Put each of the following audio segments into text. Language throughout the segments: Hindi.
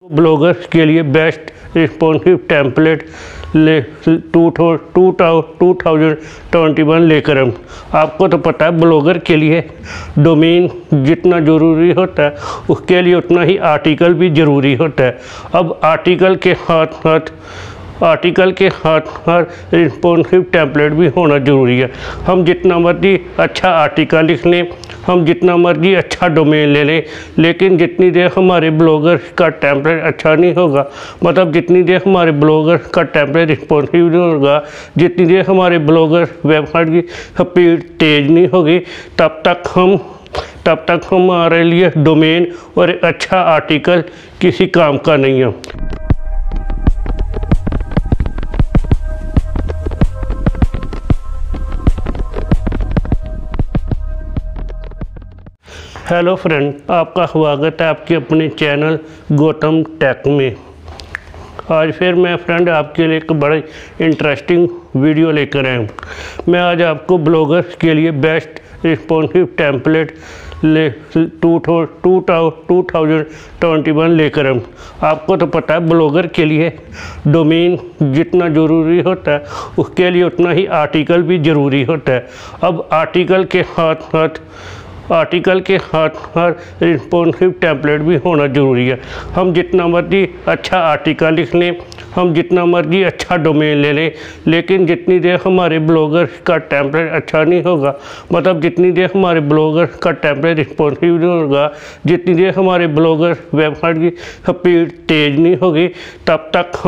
ब्लॉगर्स के लिए बेस्ट रिस्पॉन्सिव टेम्पलेट 2021 लेकर हम आपको तो पता है ब्लॉगर के लिए डोमेन जितना ज़रूरी होता है उसके लिए उतना ही आर्टिकल भी ज़रूरी होता है। अब आर्टिकल के साथ रिस्पॉन्सिव टेम्पलेट भी होना ज़रूरी है। हम जितना मर्जी अच्छा आर्टिकल लिख लें, हम जितना मर्जी अच्छा डोमेन ले लें, लेकिन जितनी देर हमारे ब्लॉगर का टेम्पलेट अच्छा नहीं होगा, मतलब जितनी देर हमारे ब्लॉगर का टेम्पलेट रिस्पॉन्सिव नहीं होगा, जितनी देर हमारे ब्लॉगर वेबसाइट की स्पीड तेज़ नहीं होगी, तब तक हमारे लिए डोमेन और अच्छा आर्टिकल किसी काम का नहीं है। हेलो फ्रेंड, आपका स्वागत है आपके अपने चैनल गौतम टेक में। आज फिर मैं फ्रेंड आपके लिए एक बड़ा इंटरेस्टिंग वीडियो लेकर आया हूँ। मैं आज आपको ब्लॉगर्स के लिए बेस्ट रिस्पॉन्सिव टेम्पलेट 2021 लेकर आऊँ। आपको तो पता है ब्लॉगर के लिए डोमेन जितना ज़रूरी होता है उसके लिए उतना ही आर्टिकल भी ज़रूरी होता है। अब आर्टिकल के साथ रिस्पॉन्सिव टेम्पलेट भी होना ज़रूरी है। हम जितना मर्जी अच्छा आर्टिकल लिख लें, हम जितना मर्जी अच्छा डोमेन ले लें, लेकिन जितनी देर हमारे ब्लॉगर का टेम्पलेट अच्छा नहीं होगा, मतलब जितनी देर हमारे ब्लॉगर का टेम्पलेट रिस्पॉन्सिव नहीं होगा, जितनी देर हमारे ब्लॉगर वेबसाइट की स्पीड तेज़ नहीं होगी, तब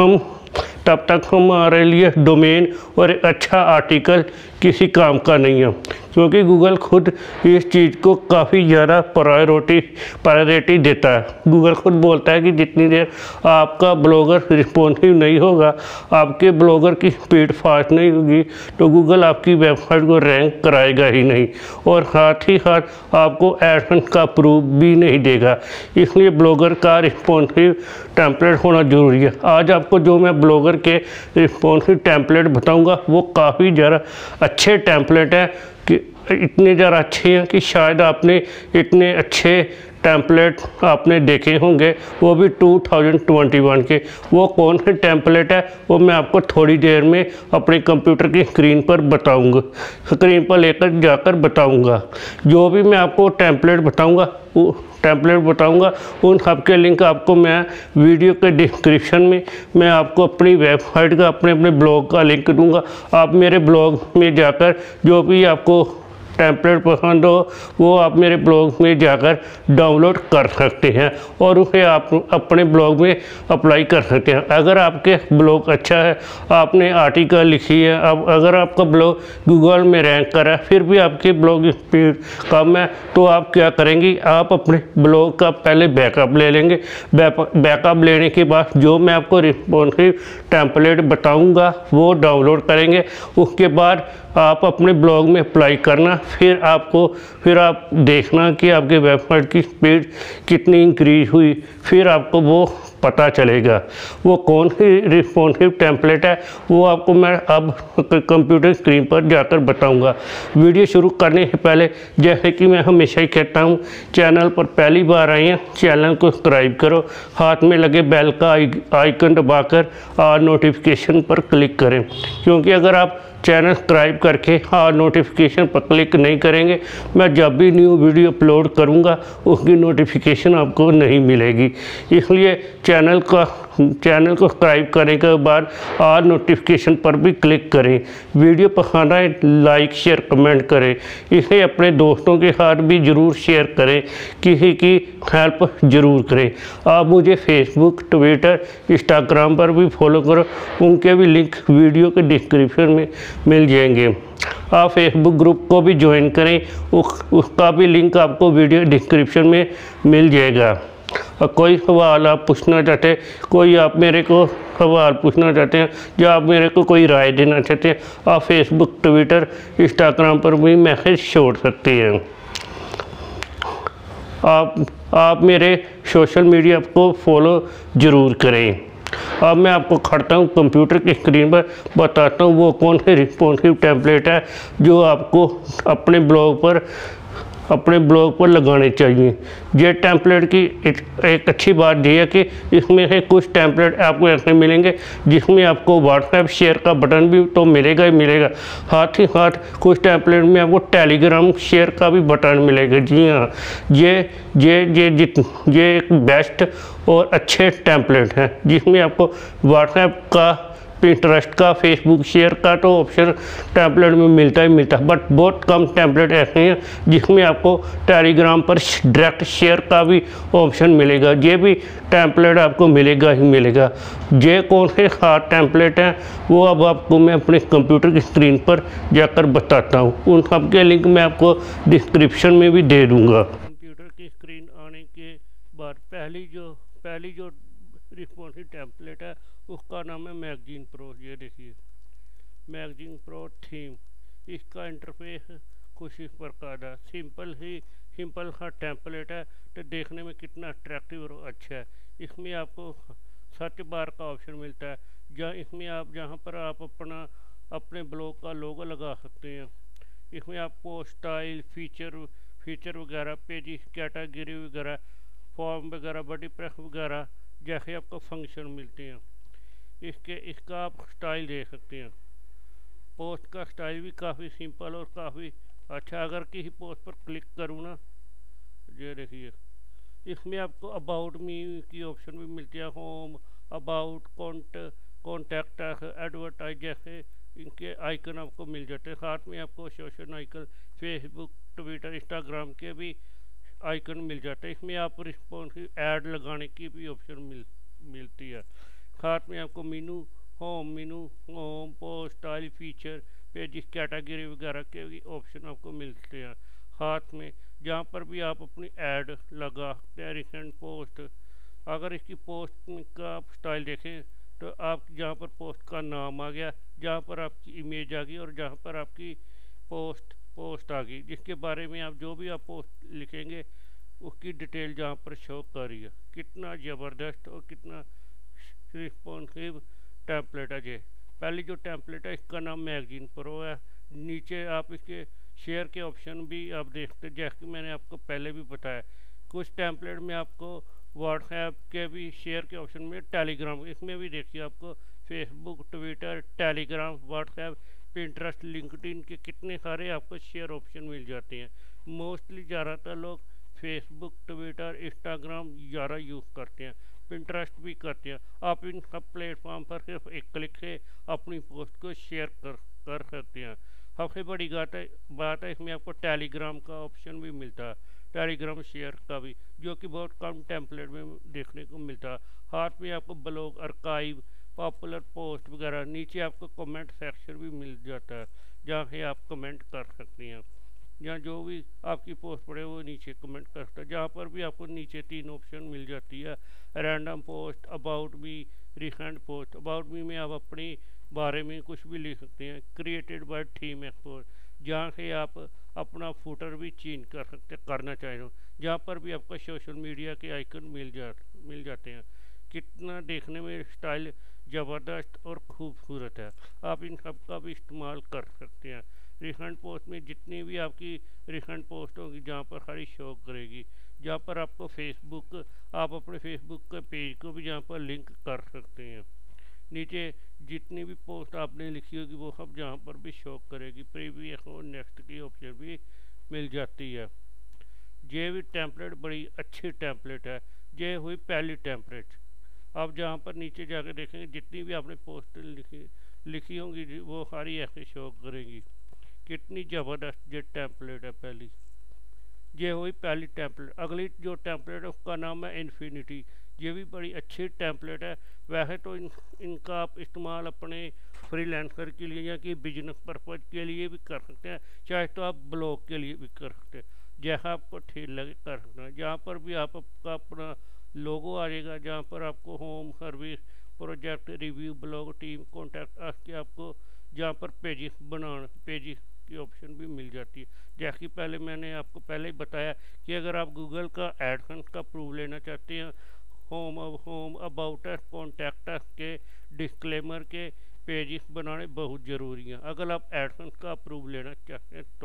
तक हमारे लिए डोमेन और अच्छा आर्टिकल किसी काम का नहीं है। क्योंकि गूगल खुद इस चीज़ को काफ़ी ज़्यादा प्रायोरिटी देता है। गूगल खुद बोलता है कि जितनी देर आपका ब्लॉगर रिस्पॉन्सिव नहीं होगा, आपके ब्लॉगर की स्पीड फास्ट नहीं होगी, तो गूगल आपकी वेबसाइट को रैंक कराएगा ही नहीं, और साथ ही साथ आपको एडसेंस का प्रूफ भी नहीं देगा। इसलिए ब्लॉगर का रिस्पॉन्सिव टेम्पलेट होना ज़रूरी है। आज आपको जो मैं ब्लॉगर के रिस्पॉन्सिव टेम्पलेट बताऊँगा वो काफ़ी ज़्यादा अच्छे टेम्पलेट हैं, कि इतने ज़्यादा अच्छे हैं कि शायद आपने इतने अच्छे टेम्पलेट आपने देखे होंगे, वो भी 2021 के। वो कौन से टेम्पलेट है वो मैं आपको थोड़ी देर में अपने कंप्यूटर की स्क्रीन पर लेकर जाकर बताऊंगा। जो भी मैं आपको टेम्पलेट बताऊंगा उन सबके लिंक आपको मैं वीडियो के डिस्क्रिप्शन में मैं आपको अपनी वेबसाइट का अपने ब्लॉग का लिंक दूंगा। आप मेरे ब्लॉग में जाकर जो भी आपको टेम्पलेट पसंद हो वो आप मेरे ब्लॉग में जाकर डाउनलोड कर सकते हैं और उसे आप अपने ब्लॉग में अप्लाई कर सकते हैं। अगर आपके ब्लॉग अच्छा है, आपने आर्टिकल लिखी है, अब अगर आपका ब्लॉग गूगल में रैंक करा है, फिर भी आपके ब्लॉग स्पीड कम है, तो आप क्या करेंगे, आप अपने ब्लॉग का पहले बैकअप ले लेंगे। बैकअप लेने के बाद जो मैं आपको रिस्पॉन्सिव टेम्पलेट बताऊँगा वो डाउनलोड करेंगे। उसके बाद आप अपने ब्लॉग में अप्लाई करना, फिर आप देखना कि आपके वेबसाइट की स्पीड कितनी इंक्रीज हुई, फिर आपको वो पता चलेगा। वो कौन सी रिस्पॉन्सिव टेम्पलेट है वो आपको मैं अब कंप्यूटर स्क्रीन पर जाकर बताऊंगा। वीडियो शुरू करने से पहले जैसे कि मैं हमेशा ही कहता हूं, चैनल पर पहली बार आए हैं चैनल को सब्सक्राइब करो, हाथ में लगे बेल का आइकन दबाकर और नोटिफिकेशन पर क्लिक करें। क्योंकि अगर आप चैनल सब्सक्राइब करके नोटिफिकेशन पर क्लिक नहीं करेंगे, मैं जब भी न्यू वीडियो अपलोड करूंगा उसकी नोटिफिकेशन आपको नहीं मिलेगी। इसलिए चैनल को सब्सक्राइब करने के बाद नोटिफिकेशन पर भी क्लिक करें। वीडियो पसंद आए लाइक शेयर कमेंट करें, इसे अपने दोस्तों के साथ भी ज़रूर शेयर करें, किसी की हेल्प ज़रूर करें। आप मुझे फेसबुक, ट्विटर, इंस्टाग्राम पर भी फॉलो करो, उनके भी लिंक वीडियो के डिस्क्रिप्शन में मिल जाएंगे। आप फेसबुक ग्रुप को भी ज्वाइन करें, उसका भी लिंक आपको वीडियो डिस्क्रिप्शन में मिल जाएगा। और कोई सवाल आप पूछना चाहते हैं, कोई आप मेरे को सवाल पूछना चाहते हैं या आप मेरे को कोई राय देना चाहते हैं, आप फेसबुक, ट्विटर, इंस्टाग्राम पर भी मैसेज छोड़ सकते हैं। आप मेरे सोशल मीडिया को फॉलो ज़रूर करें। अब मैं आपको खड़ता हूँ कंप्यूटर की स्क्रीन पर, बताता हूँ वो कौन से रिस्पॉन्सिव टेम्पलेट है जो आपको अपने ब्लॉग पर अपने ब्लॉग पर लगाने चाहिए। ये टेम्पलेट की एक अच्छी बात ये है कि इसमें से कुछ टेम्पलेट आपको ऐसे मिलेंगे जिसमें आपको व्हाट्सएप शेयर का बटन भी तो मिलेगा ही मिलेगा, साथ ही साथ कुछ टेम्पलेट में आपको टेलीग्राम शेयर का भी बटन मिलेगा। जी हाँ, ये एक बेस्ट और अच्छे टेम्पलेट हैं जिसमें आपको व्हाट्सएप का, पिंटरेस्ट का, फेसबुक शेयर का तो ऑप्शन टेम्पलेट में मिलता ही मिलता है, बट बहुत कम टेम्पलेट ऐसे हैं जिसमें आपको टेलीग्राम पर डायरेक्ट शेयर का भी ऑप्शन मिलेगा। ये भी टेम्पलेट आपको मिलेगा ही मिलेगा। ये कौन से खास टेम्पलेट हैं वो अब आपको मैं अपने कंप्यूटर की स्क्रीन पर जाकर बताता हूँ। उन सब के लिंक मैं आपको डिस्क्रिप्शन में भी दे दूँगा। कंप्यूटर की स्क्रीन आने के बाद पहली जो रिस्पॉन्सिव टेम्पलेट है उसका नाम है मैगजीन प्रो। ये देखिए मैगजीन प्रो थीम, इसका इंटरफेस कुछ इस प्रकार है। सिंपल सा टेम्पलेट है तो देखने में कितना अट्रैक्टिव और अच्छा है। इसमें आपको सर्च बार का ऑप्शन मिलता है जहाँ पर आप अपने ब्लॉग का लोगो लगा सकते हैं। इसमें आपको स्टाइल, फीचर वगैरह, पेज कैटेगरी वगैरह, फॉर्म वगैरह, बॉडी प्रेस वगैरह जैसे आपको फंक्शन मिलते हैं। इसका आप स्टाइल देख सकते हैं। पोस्ट का स्टाइल भी काफ़ी सिंपल और काफ़ी अच्छा। अगर किसी पोस्ट पर क्लिक करूँ ना, ये देखिए इसमें आपको अबाउट मी की ऑप्शन भी मिलती है, होम, अबाउट, कॉन्टैक्ट, एडवर्टाइज जैसे इनके आइकन आपको मिल जाते हैं। साथ में आपको social icon, Facebook, Twitter, Instagram के भी आइकन मिल जाते हैं। इसमें आप रिस्पॉन्सिव ऐड लगाने की भी ऑप्शन मिलती है। साथ में आपको menu home, post, style, feature, page category वगैरह के भी ऑप्शन आपको मिलते हैं। साथ में जहाँ पर भी आप अपनी ऐड लगा सकते हैं। रिसेंट पोस्ट, अगर इसकी पोस्ट का आप स्टाइल देखें तो आप जहाँ पर पोस्ट का नाम आ गया, जहाँ पर आपकी इमेज आ गई और जहाँ पर आपकी पोस्ट आ गई, जिसके बारे में आप जो भी आप पोस्ट लिखेंगे उसकी डिटेल जहाँ पर शो कर रही है। कितना ज़बरदस्त और कितना रिस्पॉन्सिव टेम्पलेट है। ये पहली जो टेम्पलेट है इसका नाम मैगजीन प्रो है। नीचे आप इसके शेयर के ऑप्शन भी आप देखते हैं, जैसे मैंने आपको पहले भी बताया। कुछ टेम्पलेट में आपको व्हाट्सएप के भी शेयर के ऑप्शन में, टेलीग्राम, इसमें भी देखिए आपको Facebook, Twitter, Telegram, WhatsApp, Pinterest, LinkedIn के कितने सारे आपको शेयर ऑप्शन मिल जाते हैं। मोस्टली ज़्यादातर लोग फेसबुक, ट्विटर, इंस्टाग्राम ज़्यादा यूज़ करते हैं, पिंटरेस्ट भी करते हैं। आप इन सब प्लेटफॉर्म पर सिर्फ एक क्लिक से अपनी पोस्ट को शेयर कर सकते हैं। सबसे बड़ी बात है इसमें आपको टेलीग्राम का ऑप्शन भी मिलता है, टेलीग्राम शेयर का भी, जो कि बहुत कम टेम्पलेट में देखने को मिलता है। हाथ में आपको ब्लॉग, आर्काइव, पॉपुलर पोस्ट वगैरह, नीचे आपको कमेंट सेक्शन भी मिल जाता है जहाँ से आप कमेंट कर सकते हैं। जहाँ जो भी आपकी पोस्ट पड़े वो नीचे कमेंट कर सकते हैं। जहाँ पर भी आपको नीचे 3 ऑप्शन मिल जाती है, random post, about me, recent post. About me में आप अपने बारे में कुछ भी लिख सकते हैं। क्रिएटेड बाय थीम एक्सपोर्ट, जहाँ से आप अपना फुटर भी चेंज करना चाहें हो, जहाँ पर भी आपको सोशल मीडिया के आइकन मिल जाते हैं। कितना देखने में स्टाइल ज़बरदस्त और खूबसूरत है। आप इन सब का भी इस्तेमाल कर सकते हैं। रिसेंट पोस्ट में जितनी भी आपकी रिसेंट पोस्ट होगी जहाँ पर हरी शो करेगी, जहाँ पर आपको फेसबुक, आप अपने फेसबुक के पेज को भी जहाँ पर लिंक कर सकते हैं। नीचे जितनी भी पोस्ट आपने लिखी होगी वो सब जहाँ पर भी शो करेगी। प्रीवियस और नेक्स्ट की ऑप्शन भी मिल जाती है। ये भी टेम्पलेट बड़ी अच्छी टेम्पलेट है। ये हुई पहली टेम्पलेट। आप जहाँ पर नीचे जाकर देखेंगे जितनी भी आपने पोस्ट लिखी होंगी वो सारी ऐसे शो करेंगी। कितनी ज़बरदस्त ये टेम्पलेट है पहली। ये हुई पहली टेम्पलेट। अगली जो टेम्पलेट है उसका नाम है इन्फिनिटी। ये भी बड़ी अच्छी टेम्पलेट है। वैसे तो इनका आप इस्तेमाल अपने फ्रीलांसर के लिए या कि बिजनेस पर्पज़ के लिए भी कर सकते हैं, चाहे तो आप ब्लॉग के लिए भी कर सकते हैं, जैसा आपको ठीक लगे कर सकते हैं। जहाँ पर भी आपका अपना लोगो आ जाएगा, जहाँ पर आपको home, service, project, review, blog, team, contact के आपको जहाँ पर पेजिस की ऑप्शन भी मिल जाती है। जैसे कि पहले मैंने आपको पहले ही बताया कि अगर आप गूगल का एडसेंस का प्रूफ लेना चाहते हैं, home, about us, contact us के, डिस्क्लेमर के पेजेस बनाने बहुत ज़रूरी हैं। अगर आप एडसेंस का प्रूफ लेना चाहते हैं तो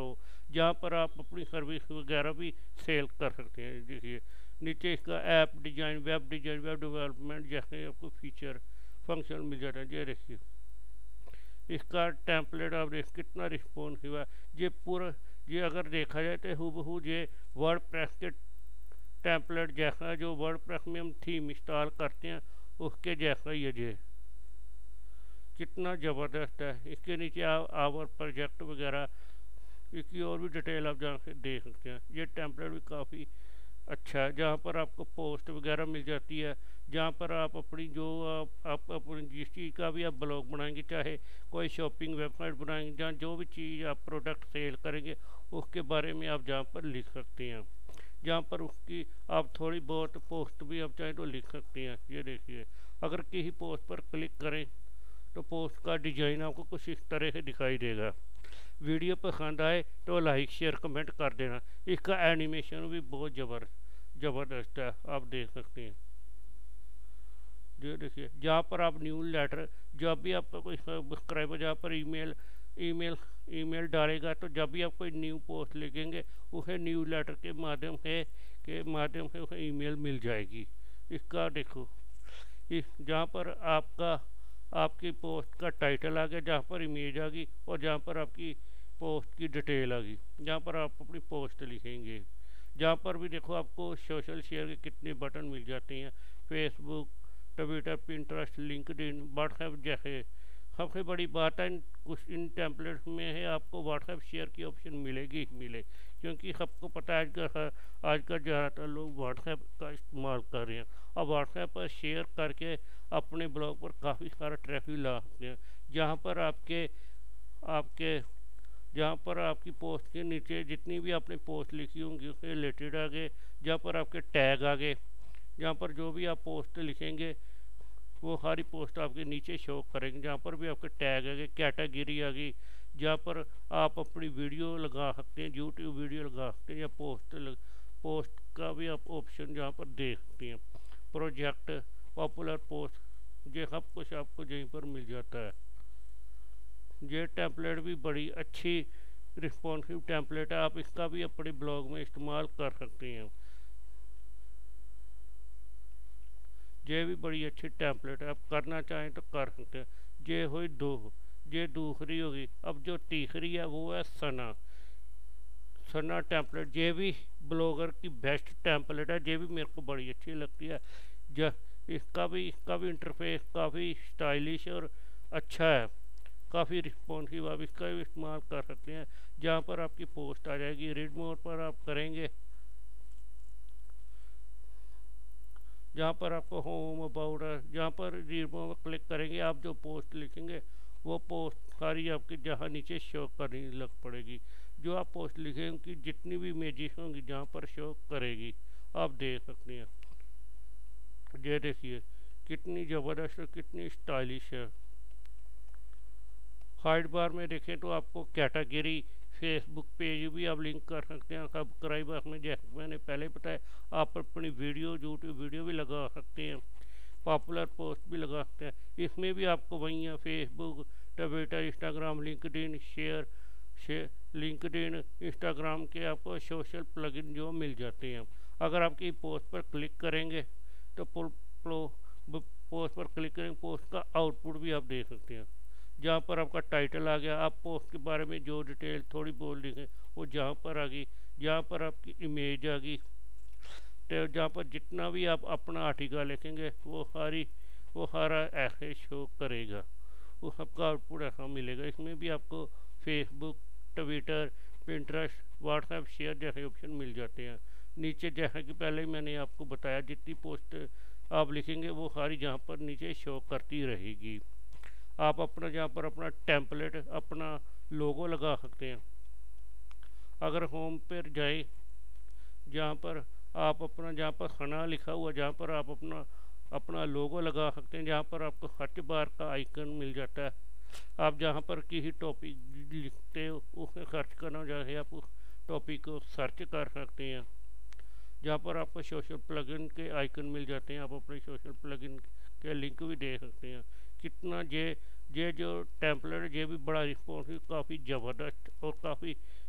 जहाँ पर आप अपनी सर्विस वगैरह भी सेल कर सकते हैं। देखिए नीचे इसका ऐप डिज़ाइन, वेब डेवलपमेंट जैसे आपको फीचर फंक्शन मिल जाता है। ये देखिए इसका टेम्पलेट आप देख कितना रिस्पॉन्स हुआ। ये पूरा ये अगर देखा जाए तो हूबहू ये वर्डप्रेस के टेम्पलेट जैसा जो वर्डप्रेस में हम थीम इंस्टॉल करते हैं उसके जैसा ये कितना ज़बरदस्त है। इसके नीचे आवर प्रोजेक्ट वगैरह इसकी और भी डिटेल आप जहाँ से देख सकते हैं। ये टेम्पलेट भी काफ़ी अच्छा है, जहाँ पर आपको पोस्ट वगैरह मिल जाती है, जहाँ पर आप अपनी जो आप अपनी जिस चीज़ का भी आप ब्लॉग बनाएंगे, चाहे कोई शॉपिंग वेबसाइट बनाएंगे, जहाँ जो भी चीज़ आप प्रोडक्ट सेल करेंगे उसके बारे में आप जहाँ पर लिख सकते हैं, जहाँ पर उसकी आप थोड़ी बहुत पोस्ट भी आप चाहें तो लिख सकते हैं। ये देखिए अगर किसी पोस्ट पर क्लिक करें तो पोस्ट का डिज़ाइन आपको कुछ इस तरह से दिखाई देगा। वीडियो पसंद आए तो लाइक शेयर कमेंट कर देना। इसका एनिमेशन भी बहुत ज़बरदस्त है, आप देख सकते हैं। जो देखिए जहाँ पर आप न्यूज़ लेटर, जब भी आपका कोई सब्सक्राइबर जहाँ पर ईमेल डालेगा तो जब भी आप कोई न्यू पोस्ट लिखेंगे उसे न्यूज़ लेटर के माध्यम से उसे ईमेल मिल जाएगी। इसका देखो जहाँ पर आपकी पोस्ट का टाइटल आ गया, जहाँ पर इमेज आ गई और जहाँ पर आपकी पोस्ट की डिटेल आ गई, जहाँ पर आप अपनी पोस्ट लिखेंगे। जहाँ पर भी देखो आपको सोशल शेयर के कितने बटन मिल जाते हैं, Facebook, Twitter, Pinterest, LinkedIn, WhatsApp जैसे। सबसे बड़ी बात है इन टेम्पलेट्स में है आपको व्हाट्सएप शेयर की ऑप्शन मिलेगी क्योंकि सबको पता है आजकल ज़्यादातर लोग व्हाट्सएप का इस्तेमाल कर रहे हैं। और व्हाट्सएप पर शेयर करके अपने ब्लॉग पर काफ़ी सारा ट्रैफिक ला सकते हैं। जहाँ पर आपकी पोस्ट के नीचे जितनी भी आपने पोस्ट लिखी होंगी उससे रिलेटेड आ गए, जहाँ पर आपके टैग आ गए, जहाँ पर जो भी आप पोस्ट लिखेंगे वो सारी पोस्ट आपके नीचे शो करेंगे। जहाँ पर भी आपके टैग आ गए, कैटेगरी आ गई, जहाँ पर आप अपनी वीडियो लगा सकते हैं, यूट्यूब वीडियो लगा सकते हैं, या पोस्ट का भी आप ऑप्शन जहाँ पर देख सकते हैं। प्रोजेक्ट, पॉपुलर पोस्ट, ये सब कुछ आपको यहीं पर मिल जाता है। ये टेम्पलेट भी बड़ी अच्छी रिस्पॉन्सिव टेम्पलेट है, आप इसका भी अपने ब्लॉग में इस्तेमाल कर सकते हैं। ये भी बड़ी अच्छी टेम्पलेट है, आप करना चाहें तो कर सकते हैं। ये हुई ये दूसरी होगी। अब जो तीसरी है वो है सना टेम्पलेट। ये भी ब्लॉगर की बेस्ट टेम्पलेट है, ये भी मेरे को बड़ी अच्छी लगती है। इसका भी इंटरफेस काफ़ी स्टाइलिश और अच्छा है, काफ़ी रिस्पॉन्सिव। आप इसका भी इस्तेमाल कर सकते हैं। जहाँ पर आपकी पोस्ट आ जाएगी, रीड मोड पर आप करेंगे, जहाँ पर आपको होम अबाउट है, जहाँ पर रीड मोड पर क्लिक करेंगे आप जो पोस्ट लिखेंगे वो पोस्ट सारी आपकी जहाँ नीचे शो करने लग पड़ेगी। जो आप पोस्ट लिखेंगे उनकी जितनी भी इमेजेस होंगी जहाँ पर शो करेगी, आप देख सकते हैं। ये देखिए कितनी ज़बरदस्त और कितनी स्टाइलिश है। साइड बार में देखें तो आपको कैटेगरी, फेसबुक पेज भी आप लिंक कर सकते हैं। सब्सक्राइबर में जैसे मैंने पहले बताया आप अपनी वीडियो, यूट्यूब वीडियो भी लगा सकते हैं, पॉपुलर पोस्ट भी लगा सकते हैं। इसमें भी आपको वही है Facebook, Twitter, Instagram, LinkedIn LinkedIn, Instagram के आपको सोशल प्लगइन जो मिल जाते हैं। अगर आपकी पोस्ट पर क्लिक करेंगे तो पोस्ट पर क्लिक करेंगे, पोस्ट का आउटपुट भी आप देख सकते हैं। जहाँ पर आपका टाइटल आ गया, आप पोस्ट के बारे में जो डिटेल थोड़ी बोल लिखें वो जहाँ पर आ गई, जहाँ पर आपकी इमेज आ गई, तो जहाँ पर जितना भी आप अपना आर्टिकल लिखेंगे वो सारा ऐसे शो करेगा, वो सबका आउटपुट ऐसा मिलेगा। इसमें भी आपको Facebook, Twitter, Pinterest, WhatsApp share जैसे ऑप्शन मिल जाते हैं। नीचे जैसा कि पहले ही मैंने आपको बताया जितनी पोस्ट आप लिखेंगे वो सारी जहाँ पर नीचे शो करती रहेगी। आप अपना जहाँ पर अपना टेम्पलेट, अपना लोगो लगा सकते हैं। अगर होम पर जाए जहाँ पर आप अपना जहाँ पर सना लिखा हुआ जहाँ पर आप अपना लोगो लगा सकते हैं, जहाँ पर आपको सर्च बार का आइकन मिल जाता है। आप जहाँ पर किसी टॉपिक लिखते हो उसमें सर्च करना चाहे आप उस टॉपिक को सर्च कर सकते हैं। जहाँ पर आपको सोशल प्लगइन के आइकन मिल जाते हैं, आप अपने सोशल प्लगइन के लिंक भी दे सकते हैं। कितना ये जो टेम्पलेट ये भी बड़ा रिस्पॉन्सिव, काफ़ी ज़बरदस्त और काफ़ी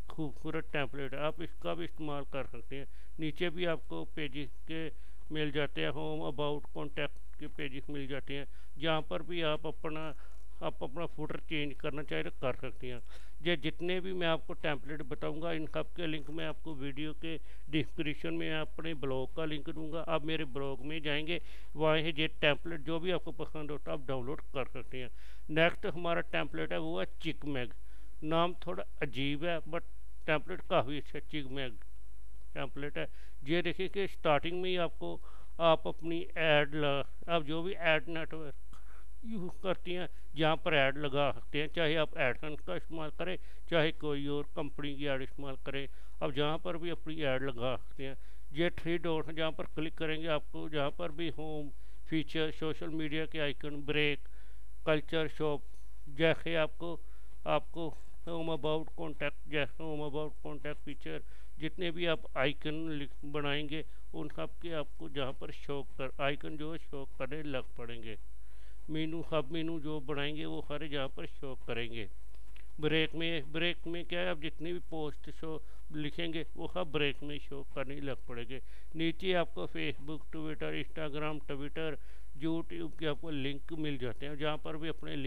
खूबसूरत टेम्पलेट है, आप इसका भी इस्तेमाल कर सकते हैं। नीचे भी आपको पेजेस के मिल जाते हैं, होम, अबाउट, कॉन्टैक्ट के पेजेस मिल जाते हैं, जहाँ पर भी आप अपना फुटर चेंज करना चाहे तो कर सकते हैं। ये जितने भी मैं आपको टेम्पलेट बताऊंगा, इन सब के लिंक मैं आपको वीडियो के डिस्क्रिप्शन में अपने ब्लॉग का लिंक दूंगा। आप मेरे ब्लॉग में जाएंगे, वहाँ ये टेम्पलेट जो भी आपको पसंद होता है आप डाउनलोड कर सकते हैं। नेक्स्ट हमारा टेम्पलेट है वो है चिकमैग। नाम थोड़ा अजीब है बट टेम्पलेट काफ़ी अच्छा चिकमैग टेम्पलेट है। ये देखिए कि स्टार्टिंग में ही आपको आप अपनी आप जो भी ऐड नेटवर्क यूज़ करती हैं जहाँ पर ऐड लगा सकते हैं, चाहे आप एडसेंस का इस्तेमाल करें चाहे कोई और कंपनी की ऐड इस्तेमाल करें, अब जहाँ पर भी अपनी ऐड लगा सकते हैं। ये 3 डॉट जहाँ पर क्लिक करेंगे आपको जहाँ पर भी होम, फीचर, सोशल मीडिया के आइकन, ब्रेक, कल्चर, शॉप, जैसे आपको होम, अबाउट, कॉन्टैक्ट, जैसे होम, अबाउट, कॉन्टैक्ट, फीचर, जितने भी आप आइकन बनाएंगे उन सब के आपको जहाँ पर आइकन जो है शो करने लग पड़ेंगे। मीनू, सब मीनू जो बनाएंगे वो सारे जहाँ पर शो करेंगे। ब्रेक में क्या है, आप जितनी भी पोस्ट शो लिखेंगे वो सब ब्रेक में शो करने लग पड़ेंगे। नीचे आपको Facebook, Twitter, Instagram, Twitter, YouTube के आपको लिंक मिल जाते हैं, जहाँ पर भी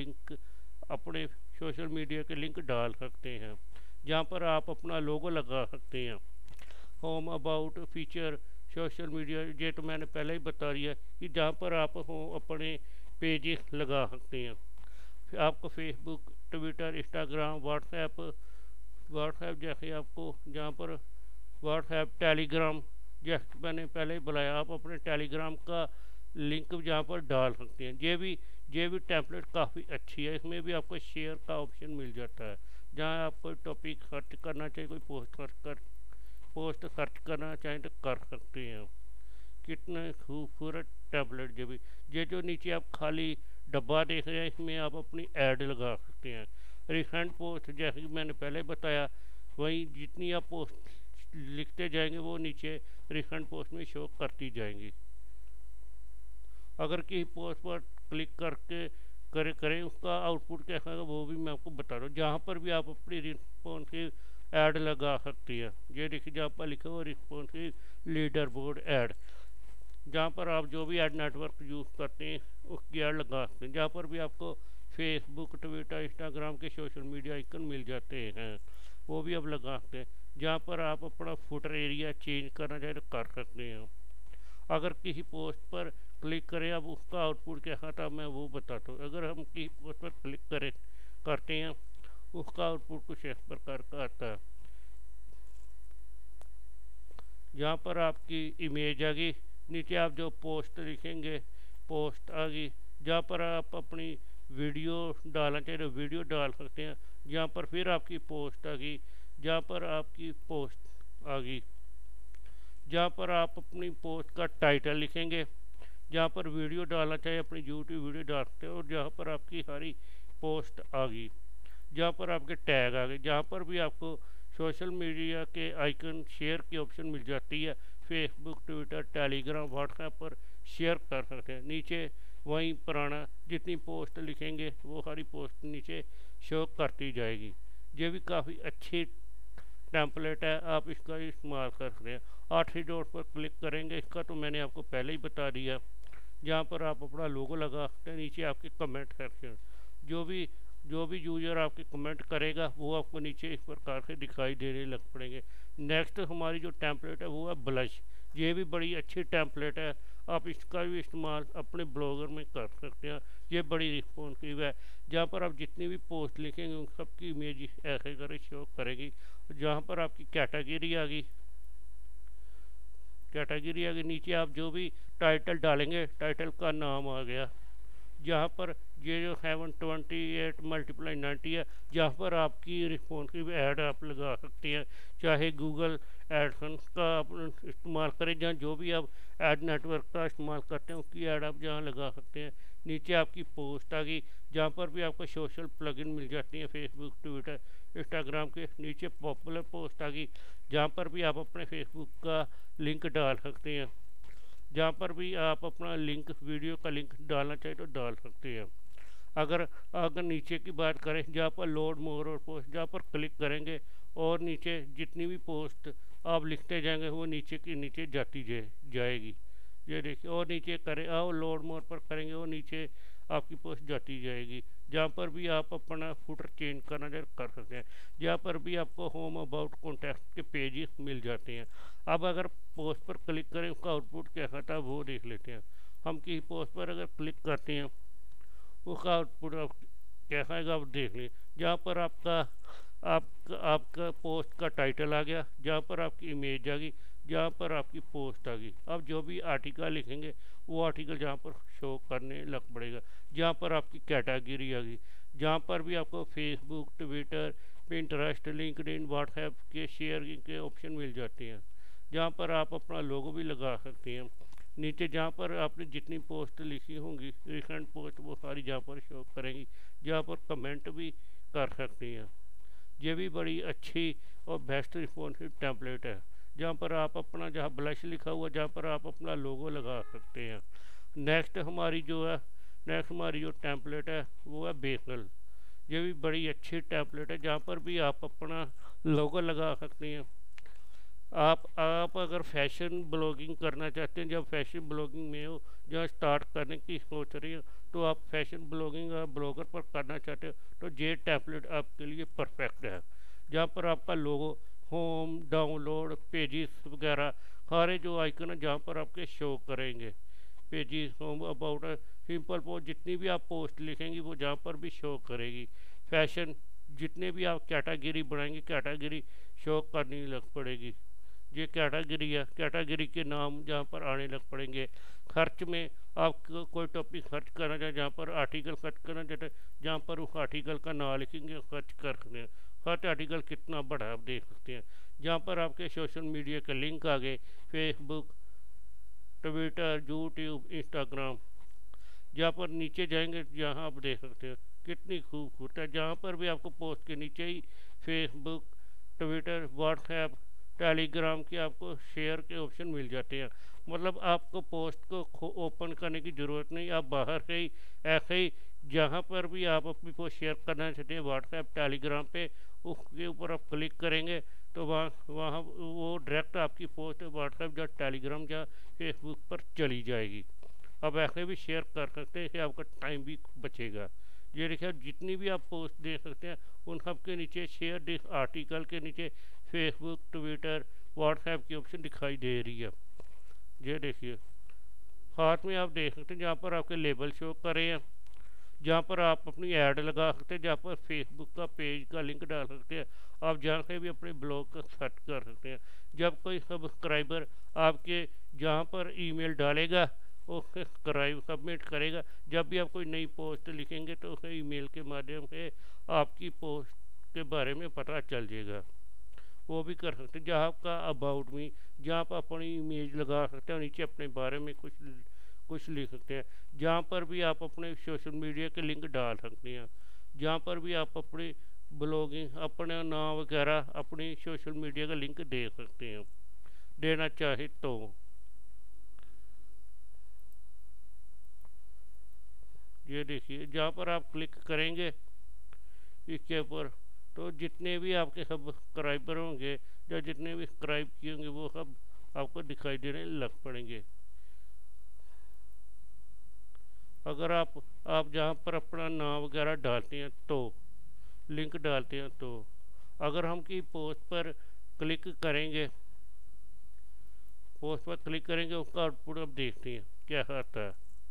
अपने सोशल मीडिया के लिंक डाल सकते हैं, जहाँ पर आप अपना लोगो लगा सकते हैं। Home, about, feature, social media, ये तो मैंने पहले ही बता दिया कि जहाँ पर आप अपने पेजेस लगा सकते हैं। फिर आपको फेसबुक, ट्विटर, इंस्टाग्राम, व्हाट्सएप जैसे आपको जहाँ पर व्हाट्सएप, टेलीग्राम, जैसे मैंने पहले ही बुलाया, आप अपने टेलीग्राम का लिंक जहाँ पर डाल सकते हैं। ये भी टेम्पलेट काफ़ी अच्छी है, इसमें भी आपको शेयर का ऑप्शन मिल जाता है, जहाँ आप कोई टॉपिक सर्च करना चाहिए, कोई पोस्ट सर्च करना चाहें तो कर सकते हैं। कितने खूबसूरत टैबलेट ये जो नीचे आप खाली डब्बा देख रहे हैं, इसमें आप अपनी ऐड लगा सकते हैं। रिसेंट पोस्ट जैसे कि मैंने पहले बताया, वहीं जितनी आप पोस्ट लिखते जाएंगे वो नीचे रिसेंट पोस्ट में शो करती जाएंगी। अगर किसी पोस्ट पर क्लिक करके करें उसका आउटपुट कैसा है वो भी मैं आपको बता रहा हूँ। जहाँ पर भी आप अपनी रिस्पॉन्सिव ऐड लगा सकती है, ये देखिए जहाँ पर लिखा हुआ रिस्पॉन्सिव लीडर बोर्ड ऐड, जहाँ पर आप जो भी ऐड नेटवर्क यूज़ करते हैं उसकी ऐड लगा सकते हैं। जहाँ पर भी आपको फेसबुक, ट्विटर, इंस्टाग्राम के सोशल मीडिया आइकन मिल जाते हैं वो भी आप लगा सकते हैं। जहाँ पर आप अपना फुटर एरिया चेंज करना चाहे तो कर सकते हैं। अगर किसी पोस्ट पर क्लिक करें, अब उसका आउटपुट कैसा था मैं वो बताता हूँ। अगर हम किसी पोस्ट पर क्लिक करते हैं उसका आउटपुट कुछ इस प्रकार का आता है। जहाँ पर आपकी इमेज आ गई, नीचे आप जो पोस्ट लिखेंगे पोस्ट आ गई, जहाँ पर आप अपनी वीडियो डालना चाहिए तो वीडियो डाल सकते हैं। जहाँ पर फिर आपकी पोस्ट आ गई, जहाँ पर आपकी पोस्ट आ गई, जहाँ पर आप अपनी पोस्ट का टाइटल लिखेंगे, जहाँ पर वीडियो डालना चाहिए अपनी यूट्यूब वीडियो डाल सकते हैं, और जहाँ पर आपकी सारी पोस्ट आ गई, जहाँ पर आपके टैग आ गए, जहाँ पर भी आपको सोशल मीडिया के आइकन शेयर की ऑप्शन मिल जाती है। फेसबुक, ट्विटर, टेलीग्राम, व्हाट्सएप पर शेयर कर सकते हैं। नीचे वहीं पुराना जितनी पोस्ट लिखेंगे वो सारी पोस्ट नीचे शो करती जाएगी। ये भी काफ़ी अच्छी टेम्पलेट है, आप इसका इस्तेमाल कर सकते हैं। 8 डॉट पर क्लिक करेंगे, इसका तो मैंने आपको पहले ही बता दिया, जहाँ पर आप अपना लोगो लगा सकते हैं। नीचे आपके कमेंट सेक्शन, जो भी यूज़र आपके कमेंट करेगा वो आपको नीचे इस प्रकार से दिखाई देने लग पड़ेंगे। नेक्स्ट हमारी जो टेम्पलेट है वो है ब्लश। ये भी बड़ी अच्छी टेम्पलेट है, आप इसका भी इस्तेमाल अपने ब्लॉगर में कर सकते हैं। ये बड़ी रिस्पॉन्सिव है, जहाँ पर आप जितनी भी पोस्ट लिखेंगे उन सब की इमेज ऐसे करे शो करेगी। जहाँ पर आपकी कैटेगरी आ गई, नीचे आप जो भी टाइटल डालेंगे टाइटल का नाम आ गया। जहाँ पर ये जो 728 × 90 है, जहाँ पर आपकी रिस्पॉन्सिव ऐड आप लगा सकते हैं, चाहे गूगल एडसेंस का आप इस्तेमाल करें, जहाँ जो भी आप ऐड नेटवर्क का इस्तेमाल करते हैं उसकी ऐड आप जहाँ लगा सकते हैं। नीचे आपकी पोस्ट आ गई, जहाँ पर भी आपको सोशल प्लगइन मिल जाती हैं फेसबुक, ट्विटर, इंस्टाग्राम के। नीचे पॉपुलर पोस्ट आ गई, जहाँ पर भी आप अपने फेसबुक का लिंक डाल सकते हैं, जहाँ पर भी आप अपना लिंक, वीडियो का लिंक डालना चाहिए तो डाल सकते हैं। अगर नीचे की बात करें, जहाँ पर लोड मोर और पोस्ट, जहाँ पर क्लिक करेंगे और नीचे जितनी भी पोस्ट आप लिखते जाएंगे वो नीचे की नीचे जाती जाएगी। ये देखिए, और नीचे करें और लोड मोड पर करेंगे वो नीचे आपकी पोस्ट जाती जाएगी। जहाँ पर भी आप अपना फुटर चेंज करना कर सकते हैं। जहाँ पर भी आपको होम अबाउट कॉन्टैक्ट के पेजेस मिल जाते हैं। अब अगर पोस्ट पर क्लिक करें उसका आउटपुट क्या आता है वो देख लेते हैं। हम किसी पोस्ट पर अगर क्लिक करते हैं उसका आउटपुट कैसा आएगा आप देख लें। जहाँ पर आपका पोस्ट का टाइटल आ गया, जहाँ पर आपकी इमेज आ गई, जहाँ पर आपकी पोस्ट आ गई। अब जो भी आर्टिकल लिखेंगे वो आर्टिकल जहाँ पर शो करने लग पड़ेगा। जहाँ पर आपकी कैटेगरी आ गई, जहाँ पर भी आपको Facebook, Twitter, Pinterest, LinkedIn, WhatsApp के शेयर के ऑप्शन मिल जाते हैं। जहाँ पर आप अपना लोगो भी लगा सकते हैं। नीचे जहाँ पर आपने जितनी पोस्ट लिखी होंगी रिसेंट पोस्ट वो सारी जहाँ पर शो करेंगी। जहाँ पर कमेंट भी कर सकते हैं। ये भी बड़ी अच्छी और बेस्ट रिस्पॉन्सिव टेम्पलेट है। जहाँ पर आप अपना जहाँ ब्लश लिखा हुआ जहाँ पर आप अपना लोगो लगा सकते हैं। नेक्स्ट हमारी जो टेम्पलेट है वो है बेसल। ये भी बड़ी अच्छी टेम्पलेट है जहाँ पर भी आप अपना लोगो लगा सकते हैं। आप अगर फैशन ब्लॉगिंग करना चाहते हैं, जब फैशन ब्लॉगिंग में हो, जहाँ स्टार्ट करने की सोच रही हो, तो आप फैशन ब्लॉगिंग ब्लॉगर पर करना चाहते हो तो ये टेम्पलेट आपके लिए परफेक्ट है। जहाँ पर आपका लोगो, होम, डाउनलोड, पेजेस वगैरह सारे जो आइकन है जहाँ पर आपके शो करेंगे। Pages, home, about, simple post, जितनी भी आप पोस्ट लिखेंगी वो जहाँ पर भी शो करेगी। फैशन, जितने भी आप कैटेगरी बनाएंगे कैटेगरी शो करनी लग पड़ेगी। ये कैटेगरी है, कैटेगरी के नाम जहाँ पर आने लग पड़ेंगे। खर्च में आप कोई टॉपिक सर्च करना चाहें, जहाँ पर आर्टिकल सर्च करना चाहते हैं, जहाँ पर उस आर्टिकल का नाम लिखेंगे सर्च कर सकते हैं। सर्च आर्टिकल कितना बड़ा आप देख सकते हैं। जहाँ पर आपके सोशल मीडिया के लिंक आ गए, फेसबुक, ट्विटर, यूट्यूब, इंस्टाग्राम। जहाँ पर नीचे जाएंगे जहाँ आप देख सकते हैं कितनी खूबसूरत है। जहाँ पर भी आपको पोस्ट के नीचे ही फेसबुक, ट्विटर, व्हाट्सएप, टेलीग्राम के आपको शेयर के ऑप्शन मिल जाते हैं। मतलब आपको पोस्ट को ओपन करने की ज़रूरत नहीं, आप बाहर से ही ऐसे ही जहाँ पर भी आप अपनी पोस्ट शेयर करना चाहते हैं व्हाट्सएप, टेलीग्राम पे, उसके ऊपर आप क्लिक करेंगे तो वहाँ वो डायरेक्ट आपकी पोस्ट व्हाट्सएप या टेलीग्राम या फेसबुक पर चली जाएगी। आप ऐसे भी शेयर कर सकते हैं, इससे आपका टाइम भी बचेगा। ये देखिए, जितनी भी आप पोस्ट दे सकते हैं उन सब के नीचे शेयर दिस आर्टिकल के नीचे फेसबुक, ट्विटर, व्हाट्सएप की ऑप्शन दिखाई दे रही है। ये देखिए, हाथ में आप देख सकते हैं जहाँ पर आपके लेबल शो कर रहे हैं, जहाँ पर आप अपनी ऐड लगा सकते हैं, जहाँ पर फेसबुक का पेज का लिंक डाल सकते हैं। आप जहाँ से भी अपने ब्लॉग का सर्च कर सकते हैं। जब कोई सब्सक्राइबर आपके जहाँ पर ईमेल डालेगा वो सब्सक्राइब सबमिट करेगा, जब भी आप कोई नई पोस्ट लिखेंगे तो उसे ईमेल के माध्यम से आपकी पोस्ट के बारे में पता चल जाएगा। वो भी कर सकते हैं। जहाँ आपका अबाउट मी, जहाँ पर अपनी इमेज लगा सकते हैं, नीचे अपने बारे में कुछ लिख सकते हैं। जहाँ पर भी आप अपने सोशल मीडिया के लिंक डाल सकते हैं। जहाँ पर भी आप अपनी ब्लॉगिंग, अपना नाम वगैरह, अपनी सोशल मीडिया का लिंक दे सकते हैं, देना चाहे तो। ये देखिए, जहाँ पर आप क्लिक करेंगे इसके ऊपर तो जितने भी आपके सब्सक्राइबर होंगे या जितने भी सब्सक्राइब किए होंगे वो सब आपको दिखाई देने लग पड़ेंगे। अगर आप जहाँ पर अपना नाम वगैरह डालते हैं तो लिंक डालते हैं तो अगर हम की पोस्ट पर क्लिक करेंगे उसका आउटपुट अब देखते हैं क्या आता है।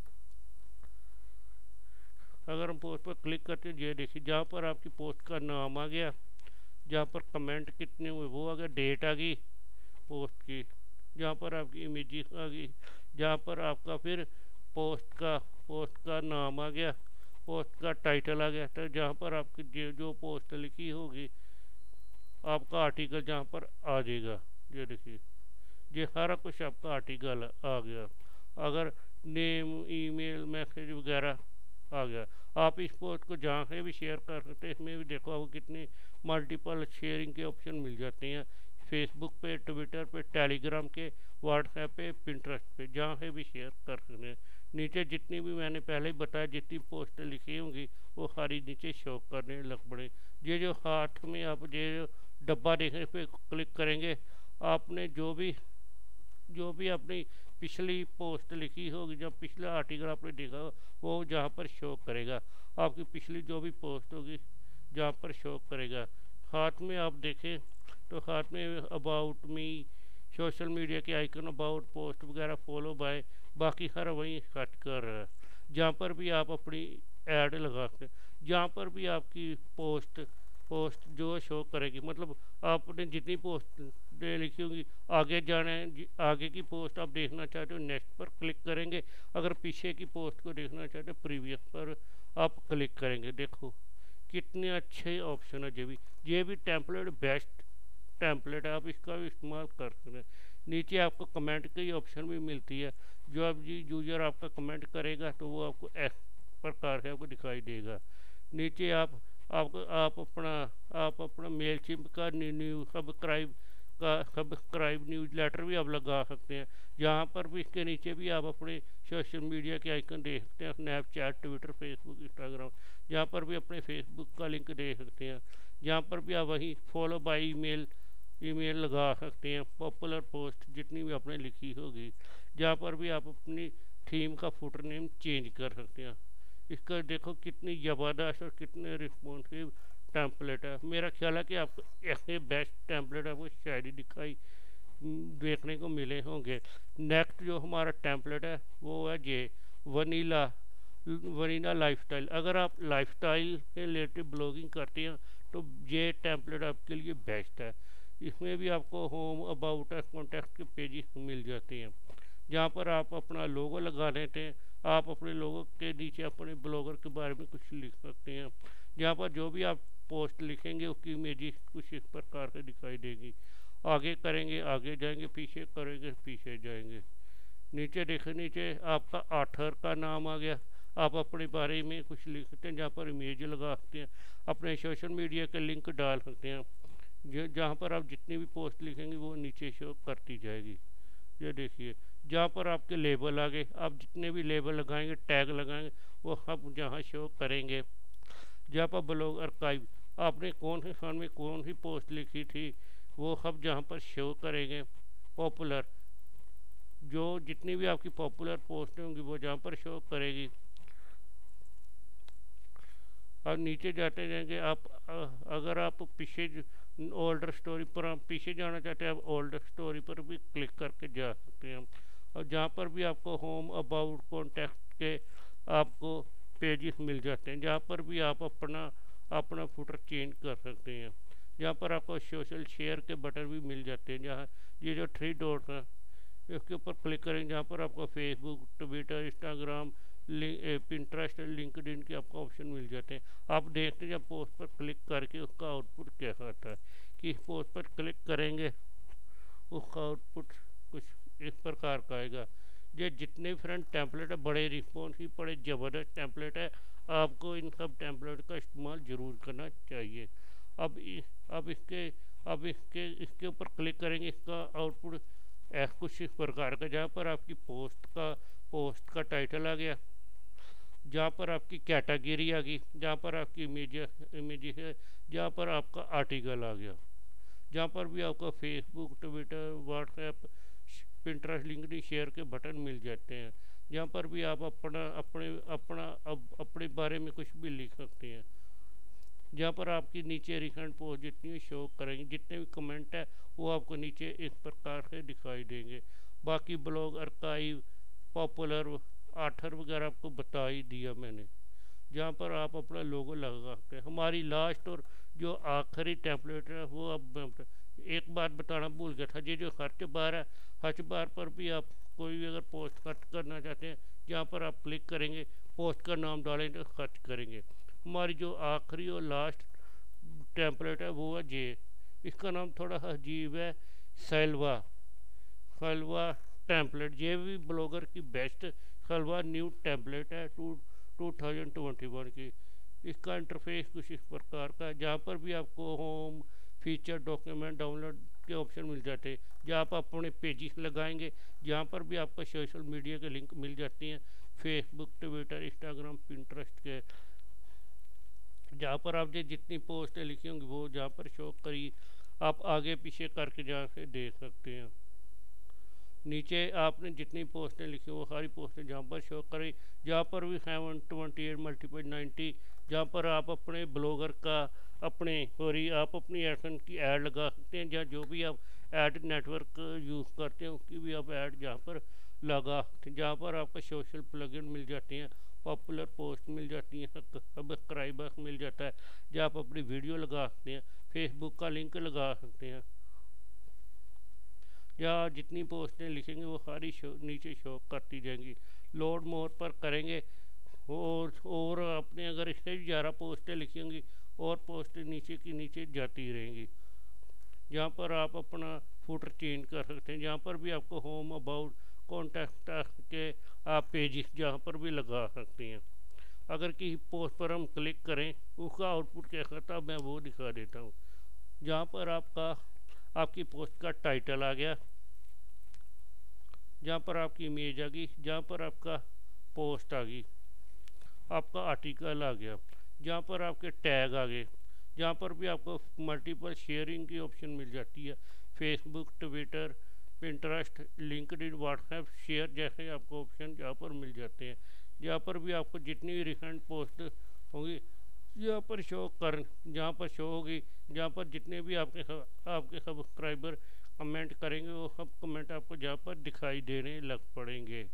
अगर हम पोस्ट पर क्लिक करते हैं, ये देखिए जहाँ पर आपकी पोस्ट का नाम आ गया, जहाँ पर कमेंट कितने हुए वो आ गया, डेट आ गई पोस्ट की, जहाँ पर आपकी इमेजेस आ गई, जहाँ पर आपका फिर पोस्ट का नाम आ गया, पोस्ट का टाइटल आ गया, तो जहाँ पर आपकी जो पोस्ट लिखी होगी आपका आर्टिकल जहाँ पर आ जाएगा। ये देखिए, ये सारा कुछ आपका आर्टिकल आ गया। अगर नेम, ईमेल, मैसेज वगैरह आ गया। आप इस पोस्ट को जहाँ से भी शेयर कर सकते हैं। इसमें भी देखो आपको कितने मल्टीपल शेयरिंग के ऑप्शन मिल जाते हैं। फेसबुक पे, ट्विटर पे, टेलीग्राम के, व्हाट्सएप पे, पिंटरेस्ट पे, जहाँ से भी शेयर कर सकते हैं। नीचे जितनी भी मैंने पहले ही बताया जितनी पोस्ट लिखी होंगी वो सारी नीचे शो करने लग पड़े। ये जो हाथ में आप ये डब्बा देखने पे क्लिक करेंगे, आपने जो भी अपनी पिछली पोस्ट लिखी होगी, जब पिछला आर्टिकल आपने देखा हो, वो जहाँ पर शो करेगा। आपकी पिछली जो भी पोस्ट होगी जहाँ पर शो करेगा। हाथ में आप देखें तो हाथ में अबाउट मी, सोशल मीडिया के आइकन, अबाउट, पोस्ट वगैरह, फॉलो बाय, बाकी हर वहीं कट कर रहा है। जहाँ पर भी आप अपनी ऐड लगा सकते, जहाँ पर भी आपकी पोस्ट जो शो करेगी, मतलब आपने जितनी पोस्ट लिखी होंगी, आगे जाना है, आगे की पोस्ट आप देखना चाहते हो नेक्स्ट पर क्लिक करेंगे, अगर पीछे की पोस्ट को देखना चाहते हो प्रीवियस पर आप क्लिक करेंगे। देखो कितने अच्छे ऑप्शन है। ये भी टेम्पलेट बेस्ट टेम्पलेट है, आप इसका भी इस्तेमाल कर सकते हैं। नीचे आपको कमेंट की ऑप्शन भी मिलती है, जो अब यूज़र आपका कमेंट करेगा तो वो आपको इस प्रकार से आपको दिखाई देगा। नीचे आप अपना मेलचिम्प का सब्सक्राइब न्यूज़लेटर भी आप लगा सकते हैं। यहाँ पर भी इसके नीचे भी आप अपने सोशल मीडिया के आइकन देख सकते हैं, स्नैपचैट, ट्विटर, फेसबुक, इंस्टाग्राम, यहाँ पर भी अपने फेसबुक का लिंक देख सकते हैं। यहाँ पर भी आप वहीं फॉलो बाय ईमेल लगा सकते हैं। पॉपुलर पोस्ट जितनी भी आपने लिखी होगी, जहाँ पर भी आप अपनी थीम का फुटर नेम चेंज कर सकते हैं। इसका देखो कितनी ज़बरदस्त और कितने रिस्पॉन्सिव टेम्पलेट है। मेरा ख्याल है कि आपको ऐसे बेस्ट टेम्पलेट आपको शायद ही देखने को मिले होंगे। नेक्स्ट जो हमारा टेम्पलेट है वो है ये वनीला लाइफस्टाइल। अगर आप लाइफस्टाइल के रिलेटेड ब्लॉगिंग करते हैं तो ये टेम्पलेट आपके लिए बेस्ट है। इसमें भी आपको होम, अबाउट, कॉन्टैक्ट के पेजेस मिल जाते हैं, जहाँ पर आप अपना लोगो लगा लेते हैं। आप अपने लोगो के नीचे अपने ब्लॉगर के बारे में कुछ लिख सकते हैं। जहाँ पर जो भी आप पोस्ट लिखेंगे उसकी इमेजेस कुछ इस प्रकार से दिखाई देगी। आगे करेंगे आगे जाएंगे, पीछे करेंगे पीछे जाएंगे। नीचे देखें, नीचे आपका ऑथर का नाम आ गया। आप अपने बारे में कुछ लिख सकते हैं, जहाँ पर इमेज लगा सकते हैं, अपने सोशल मीडिया के लिंक डाल सकते हैं। जहाँ पर आप जितनी भी पोस्ट लिखेंगे वो नीचे शो करती जाएगी। ये देखिए, जहाँ पर आपके लेबल आ गए, आप जितने भी लेबल लगाएंगे, टैग लगाएंगे, वो सब जहाँ शो करेंगे। जहाँ पर ब्लॉग आर्काइव, आपने कौन से सन में कौन सी पोस्ट लिखी थी, वो सब जहाँ पर शो करेंगे। पॉपुलर, जो जितनी भी आपकी पॉपुलर पोस्ट होंगी वो जहाँ पर शो करेगी। अब नीचे जाते जाएंगे आप, अगर आप पीछे ओल्डर स्टोरी पर आप पीछे जाना चाहते हैं, आप ओल्डर स्टोरी पर भी क्लिक करके जा सकते हैं। और जहाँ पर भी आपको होम, अबाउट, कॉन्टैक्ट के आपको पेजेस मिल जाते हैं, जहाँ पर भी आप अपना फुटर चेंज कर सकते हैं। जहाँ पर आपको सोशल शेयर के बटन भी मिल जाते हैं, जहाँ ये जो 3 डॉट हैं इसके ऊपर क्लिक करेंगे, जहाँ पर आपको Facebook, Twitter, Instagram, Pinterest, LinkedIn के आपको ऑप्शन मिल जाते हैं। आप देखते हैं जब पोस्ट पर क्लिक करके उसका आउटपुट कैसा आता है, कि इस पोस्ट पर क्लिक करेंगे उसका आउटपुट कुछ इस प्रकार का आएगा। ये जितने फ्रेंड टेम्पलेट है बड़े रिस्पॉन्सिव, बड़े ज़बरदस्त टेम्पलेट है, आपको इन सब टेम्पलेट का इस्तेमाल ज़रूर करना चाहिए। अब इसके ऊपर क्लिक करेंगे, इसका आउटपुट कुछ इस प्रकार का, जहाँ पर आपकी पोस्ट का टाइटल आ गया, जहाँ पर आपकी कैटेगरी आ गई, जहाँ पर आपकी इमेज है, जहाँ पर आपका आर्टिकल आ गया, जहाँ पर भी आपका Facebook, Twitter, WhatsApp, Pinterest, LinkedIn share के बटन मिल जाते हैं, जहाँ पर भी आप अपने बारे में कुछ भी लिख सकते हैं। जहाँ पर आपकी नीचे रिसेंट पोस्ट जितनी शो करेंगे, जितने भी कमेंट है वो आपको नीचे इस प्रकार से दिखाई देंगे। बाकी ब्लॉग आर्काइव, पॉपुलर, ऑथर वगैरह आपको बता ही दिया मैंने, जहाँ पर आप अपना लोगो लगा सकते हैं। हमारी लास्ट और जो आखिरी टेम्पलेट है वो अब एक बात बताना भूल गया था, ये जो सर्च बार है, सर्च बार पर भी आप कोई भी अगर पोस्ट सर्च करना चाहते हैं, जहाँ पर आप क्लिक करेंगे, पोस्ट का नाम डालेंगे, सर्च करेंगे। हमारी जो आखिरी और लास्ट टेम्पलेट है वो है ये, इसका नाम थोड़ा अजीब है, सलवा टेम्पलेट। ये भी ब्लॉगर की बेस्ट सलवा न्यू टेम्पलेट है 2021 की। इसका इंटरफेस कुछ इस प्रकार का है, जहाँ पर भी आपको होम, फीचर, डॉक्यूमेंट, डाउनलोड के ऑप्शन मिल जाते हैं, जहाँ आप अपने पेजेस लगाएंगे, जहाँ पर भी आपको सोशल मीडिया के लिंक मिल जाती हैं, फेसबुक, ट्विटर, इंस्टाग्राम, पिंटरेस्ट के, जहाँ पर आप जितनी पोस्टें लिखी होंगी वो जहाँ पर शो करी। आप आगे पीछे करके जाके देख सकते हैं। नीचे आपने जितनी पोस्टें लिखी वो सारी पोस्टें जहाँ पर शो करें, जहाँ पर भी 728 मल्टीप्लाई 90, जहाँ पर आप अपने ब्लॉगर का अपने सॉरी आप अपनी एडसन की ऐड लगा सकते हैं, जहाँ जो भी आप ऐड नेटवर्क यूज़ करते हैं उसकी भी आप ऐड जहाँ पर लगा सकते हैं, जहाँ पर आपको सोशल प्लगइन मिल जाती हैं, पॉपुलर पोस्ट मिल जाती हैं, सब्सक्राइबर्स मिल जाता है, जहाँ आप अपनी वीडियो लगा सकते हैं, फेसबुक का लिंक लगा सकते हैं, या जितनी पोस्टें लिखेंगे वो सारी नीचे शो करती जाएंगी। लोड मोर पर करेंगे और आपने अगर इससे भी ज़्यादा पोस्टें लिखेंगी और पोस्टें नीचे की नीचे जाती रहेंगी। जहाँ पर आप अपना फुटर चेंज कर सकते हैं, जहाँ पर भी आपको होम अबाउट कॉन्टैक्ट के आप पेजेस जहाँ पर भी लगा सकते हैं। अगर किसी पोस्ट पर हम क्लिक करें उसका आउटपुट कैसा था मैं वो दिखा देता हूँ। जहाँ पर आपकी पोस्ट का टाइटल आ गया, जहाँ पर आपकी इमेज आ गई, जहाँ पर आपका पोस्ट आ गई, आपका आर्टिकल आ गया, जहाँ पर आपके टैग आ गए, जहाँ पर भी आपको मल्टीपल शेयरिंग की ऑप्शन मिल जाती है, Facebook, Twitter, Pinterest, LinkedIn, WhatsApp share जैसे आपको ऑप्शन जहाँ पर मिल जाते हैं, जहाँ पर भी आपको जितनी भी रिसेंट पोस्ट होंगी जहाँ पर जहाँ पर शो होगी, जहाँ पर जितने भी आपके सब्सक्राइबर कमेंट करेंगे वो सब कमेंट आपको जहाँ पर दिखाई देने लग पड़ेंगे।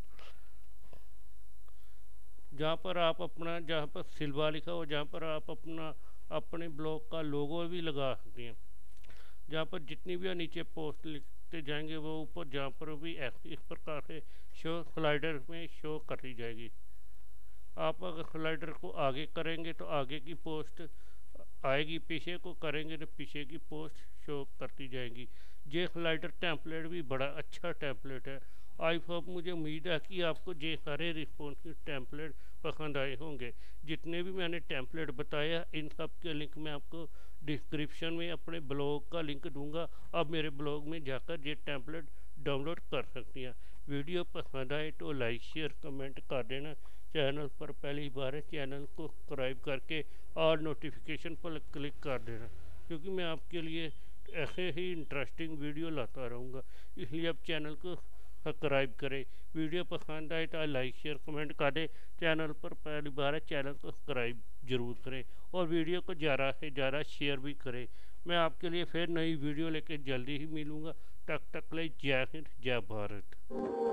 जहाँ पर सिल्वा लिखा हो, जहाँ पर आप अपने ब्लॉग का लोगो भी लगा सकते हैं, जहाँ पर जितनी भी नीचे पोस्ट लिखते जाएंगे वो ऊपर जहाँ पर भी इस प्रकार से शो स्लाइडर में शो करी जाएगी। आप अगर स्लाइडर को आगे करेंगे तो आगे की पोस्ट आएगी, पीछे को करेंगे तो पीछे की पोस्ट शो करती जाएगी। ये स्लाइडर टेम्पलेट भी बड़ा अच्छा टेम्पलेट है। आई होप मुझे उम्मीद है कि आपको ये सारे रिस्पॉन्सिव टेम्पलेट पसंद आए होंगे। जितने भी मैंने टेम्पलेट बताया इन सब के लिंक मैं आपको डिस्क्रिप्शन में अपने ब्लॉग का लिंक दूंगा। अब मेरे ब्लॉग में जाकर ये टेम्पलेट डाउनलोड कर सकती हैं। वीडियो पसंद आए तो लाइक शेयर कमेंट कर देना। चैनल पर पहली बार है चैनल को सब्सक्राइब करके और नोटिफिकेशन पर क्लिक कर देना, क्योंकि मैं आपके लिए ऐसे ही इंटरेस्टिंग वीडियो लाता रहूँगा। इसलिए आप चैनल को सब्सक्राइब करें। वीडियो पसंद आए तो लाइक शेयर कमेंट कर दें। चैनल पर पहली बार है चैनल को सब्सक्राइब जरूर करें और वीडियो को ज़्यादा से ज़्यादा शेयर भी करें। मैं आपके लिए फिर नई वीडियो लेकर जल्दी ही मिलूँगा। तब तक के लिए जय हिंद जय भारत।